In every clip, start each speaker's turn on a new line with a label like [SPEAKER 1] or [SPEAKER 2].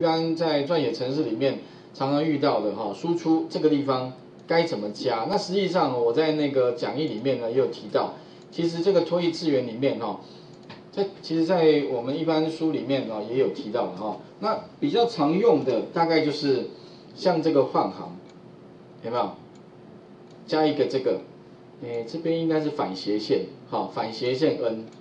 [SPEAKER 1] 一般在撰写程式里面常常遇到的哈，输出这个地方该怎么加？那实际上我在那个讲义里面呢也有提到，其实这个脱译字元里面哈，在我们一般书里面啊也有提到的哈。那比较常用的大概就是像这个换行，有没有？加一个这个，这边应该是反斜线，好，反斜线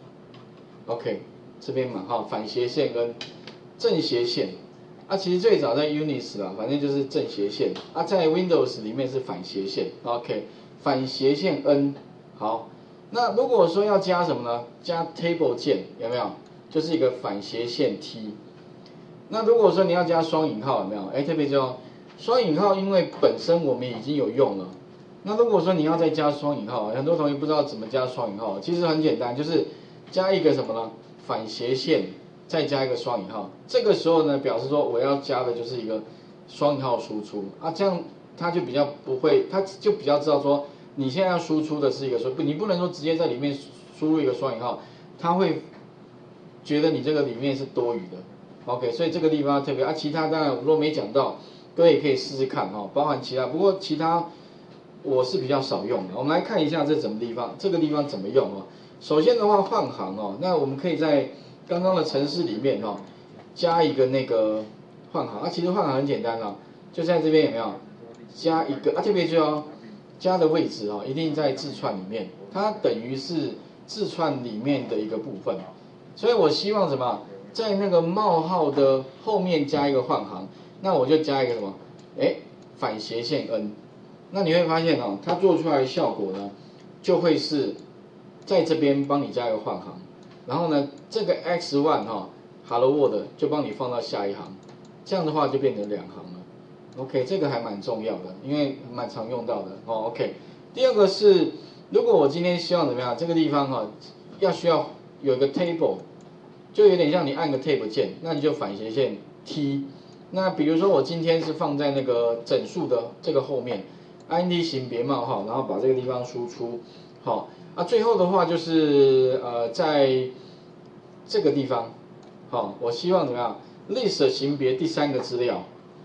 [SPEAKER 1] n，OK， 这边嘛哈，反斜线 n， 正斜线。其实最早在 Unix 啦，反正就是正斜线。在 Windows 里面是反斜线 ，OK， 反斜线 n。好，那如果说要加什么呢？加 Table 键有没有？就是一个反斜线 T。那如果说你要加双引号有没有？特别注意哦，双引号因为本身我们已经有用了。那如果说你要再加双引号，很多同学不知道怎么加双引号，其实很简单，就是加一个什么呢？反斜线。再加一个双引号，这个时候呢，表示说我要加的就是一个双引号输出这样它就比较不会，它就比较知道说你现在要输出的是一个你不能说直接在里面输入一个双引号，它会觉得你这个里面是多余的 ，OK， 所以这个地方要特别其他当然如果没讲到，各位也可以试试看包含其他，不过其他我是比较少用的，我们来看一下这什么地方，这个地方怎么用首先的话换行那我们可以在刚刚的程式里面加一个那个换行其实换行很简单就在这边有没有加一个特别注意加的位置一定在字串里面，它等于是字串里面的一个部分，所以我希望什么，在那个冒号的后面加一个换行，那我就加一个什么，反斜线 n， 那你会发现它做出来的效果呢，就会是在这边帮你加一个换行。然后呢，这个 x1 Hello World 就帮你放到下一行，这样的话就变成2行了。OK， 这个还蛮重要的，因为蛮常用到的OK， 第二个是，如果我今天希望怎么样，这个地方需要有一个 table， 就有点像你按个 tab 键，那你就反斜线 T。那比如说我今天是放在那个整数的这个后面 ，int 型别冒号，然后把这个地方输出好。最后的话就是在这个地方，我希望怎么样 ？list 型别第3个资料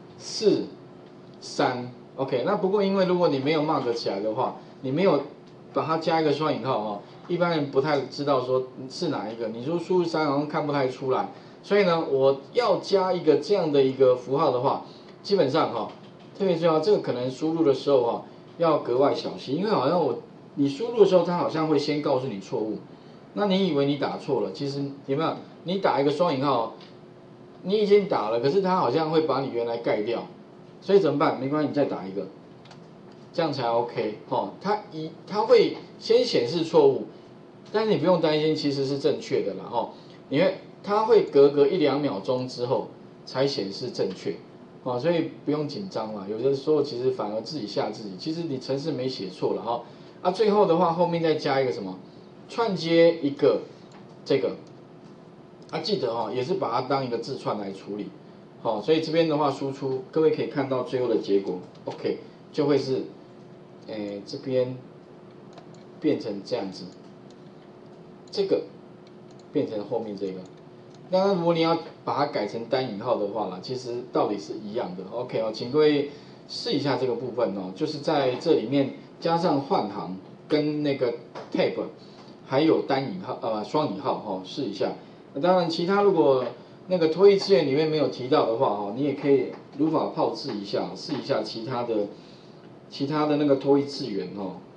[SPEAKER 1] 4、3 ，OK。那不过因为如果你没有 mark 起来的话，你没有把它加一个双引号一般人不太知道说是哪一个。你说输入3好像看不太出来，所以呢，我要加一个这样的一个符号的话，基本上特别重要，这个可能输入的时候要格外小心，因为好像你输入的时候，它好像会先告诉你错误，那你以为你打错了，其实有没有？你打一个双引号，你已经打了，可是它好像会把你原来盖掉，所以怎么办？没关系，你再打一个，这样才 OK 它会先显示错误，但是你不用担心，其实是正确的啦因为它会隔个1-2秒钟之后才显示正确所以不用紧张啦。有的时候其实反而自己吓自己，其实你程式没写错了最后的话，后面再加一个什么，串接一个这个，记得也是把它当一个字串来处理，所以这边的话输出，各位可以看到最后的结果 ，OK， 就会是，这边变成这样子，这个变成后面这个，当然如果你要把它改成单引号的话啦，其实道理是一样的 ，OK 请各位试一下这个部分就是在这里面。加上换行跟那个 tab， 还有单引号双引号试一下。当然，其他如果那个脱译字元里面没有提到的话你也可以如法炮制一下，试一下其他的那个脱译字元